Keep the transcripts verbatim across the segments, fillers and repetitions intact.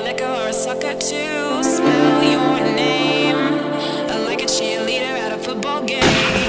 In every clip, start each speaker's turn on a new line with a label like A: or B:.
A: liquor or a sucker to spell your name like a cheerleader at a football game.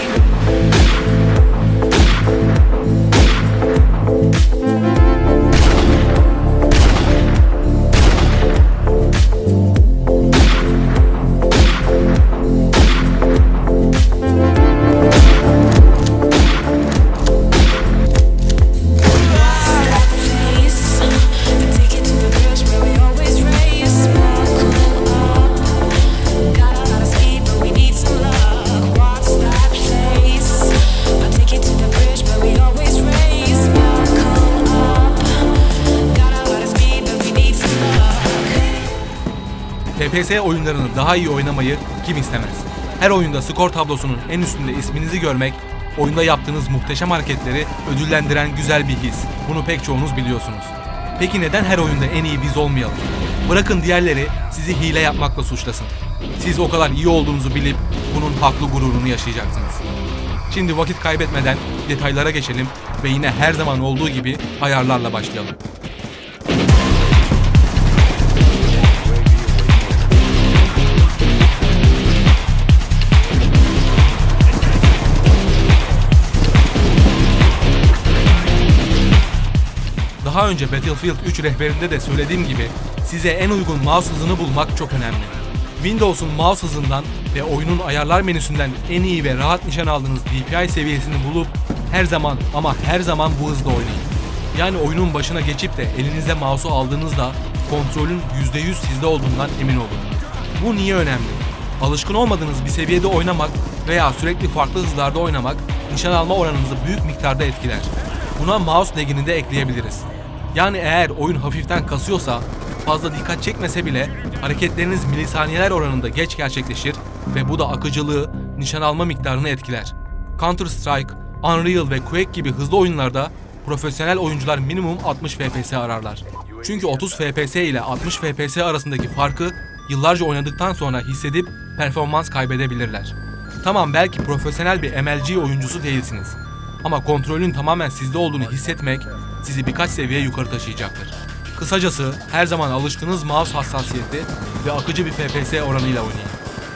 B: F P S oyunlarını daha iyi oynamayı kim istemez? Her oyunda skor tablosunun en üstünde isminizi görmek, oyunda yaptığınız muhteşem hareketleri ödüllendiren güzel bir his. Bunu pek çoğunuz biliyorsunuz. Peki neden her oyunda en iyi biz olmayalım? Bırakın diğerleri sizi hile yapmakla suçlasın. Siz o kadar iyi olduğunuzu bilip bunun haklı gururunu yaşayacaksınız. Şimdi vakit kaybetmeden detaylara geçelim ve yine her zaman olduğu gibi ayarlarla başlayalım. Daha önce Battlefield üç rehberinde de söylediğim gibi size en uygun mouse hızını bulmak çok önemli. Windows'un mouse hızından ve oyunun ayarlar menüsünden en iyi ve rahat nişan aldığınız D P I seviyesini bulup her zaman ama her zaman bu hızda oynayın. Yani oyunun başına geçip de elinize mouse'u aldığınızda kontrolün yüzde yüz sizde olduğundan emin olun. Bu niye önemli? Alışkın olmadığınız bir seviyede oynamak veya sürekli farklı hızlarda oynamak nişan alma oranınızı büyük miktarda etkiler. Buna mouse lag'ini de ekleyebiliriz. Yani eğer oyun hafiften kasıyorsa, fazla dikkat çekmese bile hareketleriniz milisaniyeler oranında geç gerçekleşir ve bu da akıcılığı, nişan alma miktarını etkiler. Counter Strike, Unreal ve Quake gibi hızlı oyunlarda profesyonel oyuncular minimum altmış F P S ararlar. Çünkü otuz F P S ile altmış F P S arasındaki farkı yıllarca oynadıktan sonra hissedip performans kaybedebilirler. Tamam, belki profesyonel bir M L G oyuncusu değilsiniz. Ama kontrolün tamamen sizde olduğunu hissetmek sizi birkaç seviye yukarı taşıyacaktır. Kısacası her zaman alıştığınız mouse hassasiyeti ve akıcı bir F P S oranıyla oynayın.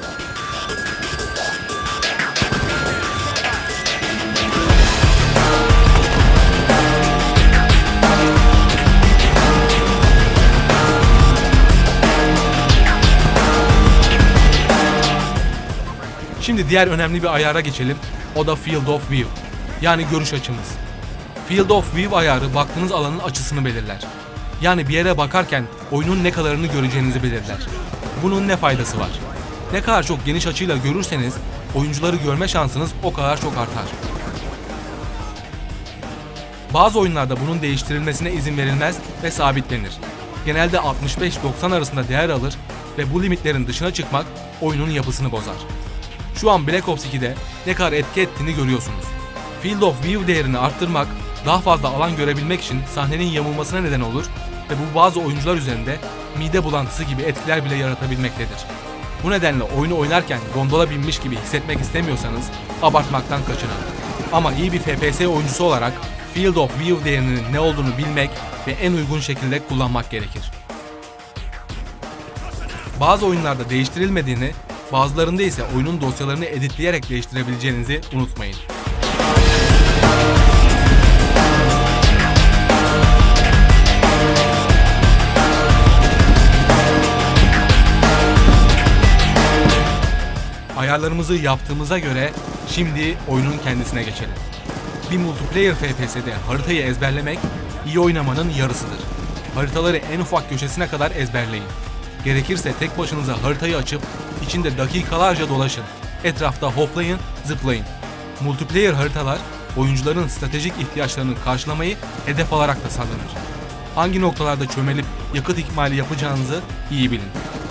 B: Şimdi diğer önemli bir ayara geçelim. O da Field of View. Yani görüş açımız. Field of View ayarı baktığınız alanın açısını belirler. Yani bir yere bakarken oyunun ne kadarını göreceğinizi belirler. Bunun ne faydası var? Ne kadar çok geniş açıyla görürseniz oyuncuları görme şansınız o kadar çok artar. Bazı oyunlarda bunun değiştirilmesine izin verilmez ve sabitlenir. Genelde altmış beş doksan arasında değer alır ve bu limitlerin dışına çıkmak oyunun yapısını bozar. Şu an Black Ops iki'de ne kadar etki ettiğini görüyorsunuz. Field of View değerini arttırmak, daha fazla alan görebilmek için sahnenin yamulmasına neden olur ve bu bazı oyuncular üzerinde mide bulantısı gibi etkiler bile yaratabilmektedir. Bu nedenle oyunu oynarken gondola binmiş gibi hissetmek istemiyorsanız abartmaktan kaçının. Ama iyi bir F P S oyuncusu olarak Field of View değerinin ne olduğunu bilmek ve en uygun şekilde kullanmak gerekir. Bazı oyunlarda değiştirilmediğini, bazılarında ise oyunun dosyalarını editleyerek değiştirebileceğinizi unutmayın. Ayarlarımızı yaptığımıza göre şimdi oyunun kendisine geçelim. Bir multiplayer F P S'de haritayı ezberlemek iyi oynamanın yarısıdır. Haritaları en ufak köşesine kadar ezberleyin. Gerekirse tek başınıza haritayı açıp içinde dakikalarca dolaşın. Etrafta hoplayın, zıplayın. Multiplayer haritalar oyuncuların stratejik ihtiyaçlarını karşılamayı hedef alarak da sağlanır. Hangi noktalarda çömelip yakıt ikmali yapacağınızı iyi bilin.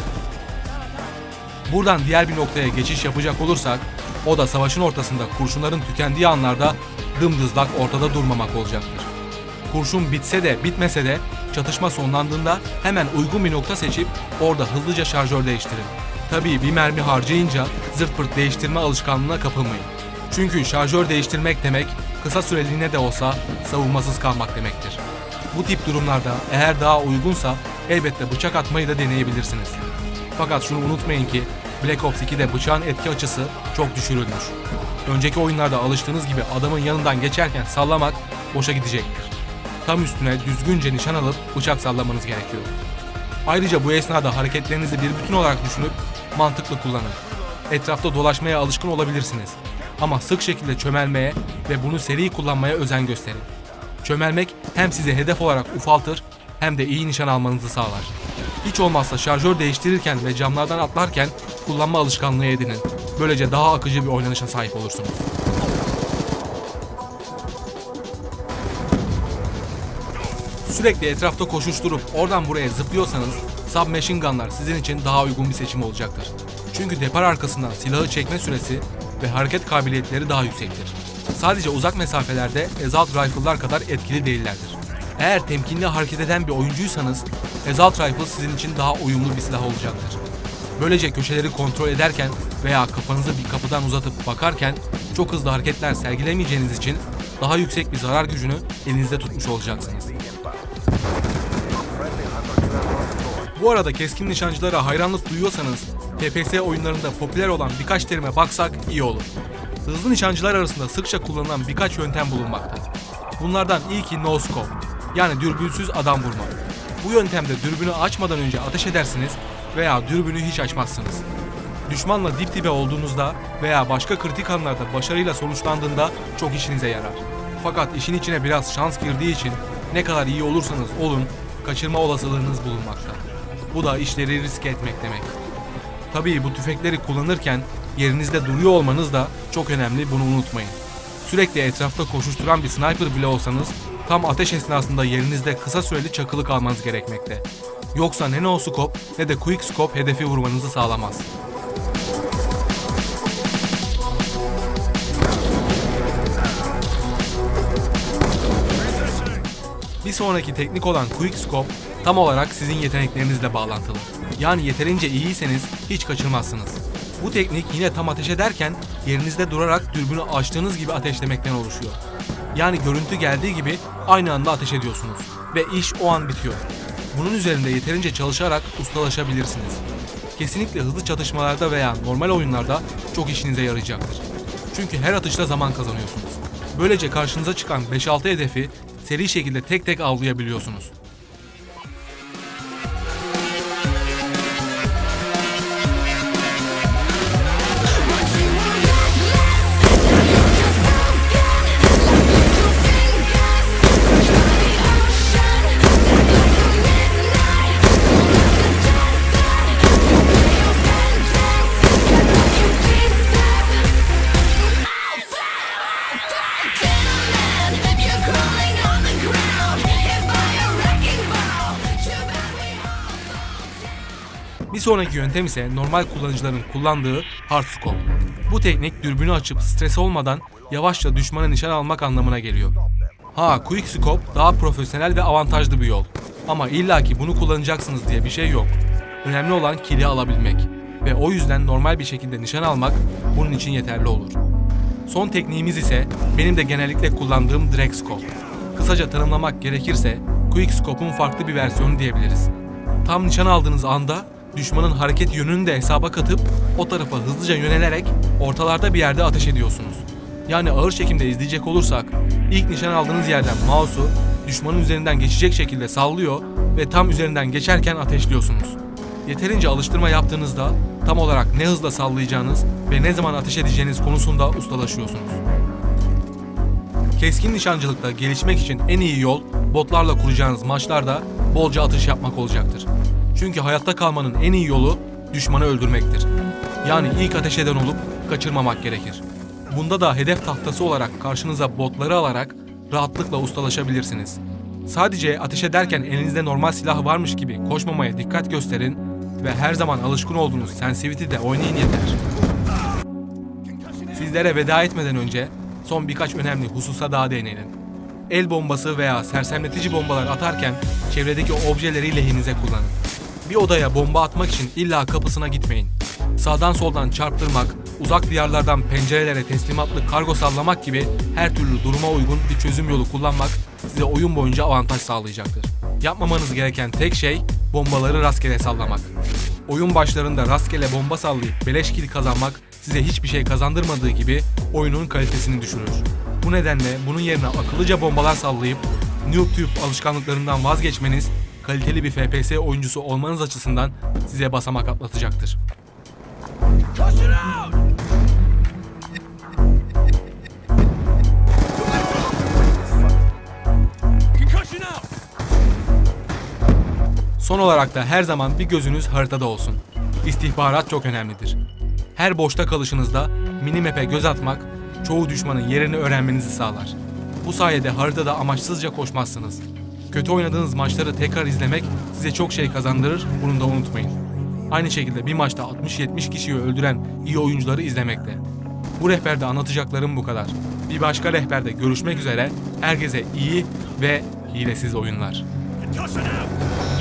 B: Buradan diğer bir noktaya geçiş yapacak olursak, o da savaşın ortasında kurşunların tükendiği anlarda dımdızlak ortada durmamak olacaktır. Kurşun bitse de bitmese de çatışma sonlandığında hemen uygun bir nokta seçip orada hızlıca şarjör değiştirin. Tabii bir mermi harcayınca zırt pırt değiştirme alışkanlığına kapılmayın. Çünkü şarjör değiştirmek demek kısa süreliğine de olsa savunmasız kalmak demektir. Bu tip durumlarda eğer daha uygunsa elbette bıçak atmayı da deneyebilirsiniz. Fakat şunu unutmayın ki Black Ops ikide bıçağın etki açısı çok düşürülmüş. Önceki oyunlarda alıştığınız gibi adamın yanından geçerken sallamak boşa gidecektir. Tam üstüne düzgünce nişan alıp bıçak sallamanız gerekiyor. Ayrıca bu esnada hareketlerinizi bir bütün olarak düşünüp mantıklı kullanın. Etrafta dolaşmaya alışkın olabilirsiniz. Ama sık şekilde çömelmeye ve bunu seri kullanmaya özen gösterin. Çömelmek hem sizi hedef olarak ufaltır hem de iyi nişan almanızı sağlar. Hiç olmazsa şarjör değiştirirken ve camlardan atlarken kullanma alışkanlığı edinin. Böylece daha akıcı bir oynanışa sahip olursunuz. Sürekli etrafta koşuşturup oradan buraya zıplıyorsanız submachine gunlar sizin için daha uygun bir seçim olacaktır. Çünkü depar arkasından silahı çekme süresi ve hareket kabiliyetleri daha yüksektir. Sadece uzak mesafelerde assault rifle'lar kadar etkili değillerdir. Eğer temkinli hareket eden bir oyuncuysanız assault rifle sizin için daha uyumlu bir silah olacaktır. Böylece köşeleri kontrol ederken veya kafanızı bir kapıdan uzatıp bakarken çok hızlı hareketler sergilemeyeceğiniz için daha yüksek bir zarar gücünü elinizde tutmuş olacaksınız. Bu arada keskin nişancılara hayranlık duyuyorsanız F P S oyunlarında popüler olan birkaç terime baksak iyi olur. Hızlı nişancılar arasında sıkça kullanılan birkaç yöntem bulunmakta. Bunlardan ilki no scope, yani dürbünsüz adam vurma. Bu yöntemde dürbünü açmadan önce ateş edersiniz veya dürbünü hiç açmazsınız. Düşmanla dip dibe olduğunuzda veya başka kritik anlarda başarıyla sonuçlandığında çok işinize yarar. Fakat işin içine biraz şans girdiği için ne kadar iyi olursanız olun kaçırma olasılığınız bulunmakta. Bu da işleri riske etmek demek. Tabii bu tüfekleri kullanırken yerinizde duruyor olmanız da çok önemli, bunu unutmayın. Sürekli etrafta koşuşturan bir sniper bile olsanız tam ateş esnasında yerinizde kısa süreli çakılı kalmanız gerekmekte. Yoksa ne no scope ne de quick scope hedefi vurmanızı sağlamaz. Bir sonraki teknik olan quick scope tam olarak sizin yeteneklerinizle bağlantılı. Yani yeterince iyiyseniz hiç kaçırmazsınız. Bu teknik yine tam ateş ederken yerinizde durarak dürbünü açtığınız gibi ateşlemekten oluşuyor. Yani görüntü geldiği gibi aynı anda ateş ediyorsunuz ve iş o an bitiyor. Bunun üzerinde yeterince çalışarak ustalaşabilirsiniz. Kesinlikle hızlı çatışmalarda veya normal oyunlarda çok işinize yarayacaktır. Çünkü her atışta zaman kazanıyorsunuz. Böylece karşınıza çıkan beş altı hedefi seri şekilde tek tek avlayabiliyorsunuz. Bir sonraki yöntem ise normal kullanıcıların kullandığı hard scope. Bu teknik dürbünü açıp stres olmadan yavaşça düşmana nişan almak anlamına geliyor. Ha, quick scope daha profesyonel ve avantajlı bir yol. Ama illaki bunu kullanacaksınız diye bir şey yok. Önemli olan kill'i alabilmek. Ve o yüzden normal bir şekilde nişan almak bunun için yeterli olur. Son tekniğimiz ise benim de genellikle kullandığım drag scope. Kısaca tanımlamak gerekirse quick scope'un farklı bir versiyonu diyebiliriz. Tam nişan aldığınız anda düşmanın hareket yönünü de hesaba katıp o tarafa hızlıca yönelerek ortalarda bir yerde ateş ediyorsunuz. Yani ağır çekimde izleyecek olursak ilk nişan aldığınız yerden mouse'u düşmanın üzerinden geçecek şekilde sallıyor ve tam üzerinden geçerken ateşliyorsunuz. Yeterince alıştırma yaptığınızda tam olarak ne hızla sallayacağınız ve ne zaman ateş edeceğiniz konusunda ustalaşıyorsunuz. Keskin nişancılıkta gelişmek için en iyi yol botlarla kuracağınız maçlarda bolca atış yapmak olacaktır. Çünkü hayatta kalmanın en iyi yolu düşmanı öldürmektir. Yani ilk ateş eden olup kaçırmamak gerekir. Bunda da hedef tahtası olarak karşınıza botları alarak rahatlıkla ustalaşabilirsiniz. Sadece ateş ederken elinizde normal silah varmış gibi koşmamaya dikkat gösterin ve her zaman alışkın olduğunuz sensitivity'de oynayın yeter. Sizlere veda etmeden önce son birkaç önemli hususa daha değinelim. El bombası veya sersemletici bombalar atarken çevredeki objeleri lehinize kullanın. Bir odaya bomba atmak için illa kapısına gitmeyin. Sağdan soldan çarptırmak, uzak diyarlardan pencerelere teslimatlı kargo sallamak gibi her türlü duruma uygun bir çözüm yolu kullanmak size oyun boyunca avantaj sağlayacaktır. Yapmamanız gereken tek şey bombaları rastgele sallamak. Oyun başlarında rastgele bomba sallayıp beleş kill kazanmak size hiçbir şey kazandırmadığı gibi oyunun kalitesini düşürür. Bu nedenle bunun yerine akıllıca bombalar sallayıp noob alışkanlıklarından vazgeçmeniz kaliteli bir F P S oyuncusu olmanız açısından size basamak atlatacaktır. Son olarak da her zaman bir gözünüz haritada olsun. İstihbarat çok önemlidir. Her boşta kalışınızda minimap'e göz atmak çoğu düşmanın yerini öğrenmenizi sağlar. Bu sayede haritada amaçsızca koşmazsınız. Kötü oynadığınız maçları tekrar izlemek size çok şey kazandırır, bunu da unutmayın. Aynı şekilde bir maçta altmış yetmiş kişiyi öldüren iyi oyuncuları izlemekte. Bu rehberde anlatacaklarım bu kadar. Bir başka rehberde görüşmek üzere, herkese iyi ve hilesiz oyunlar.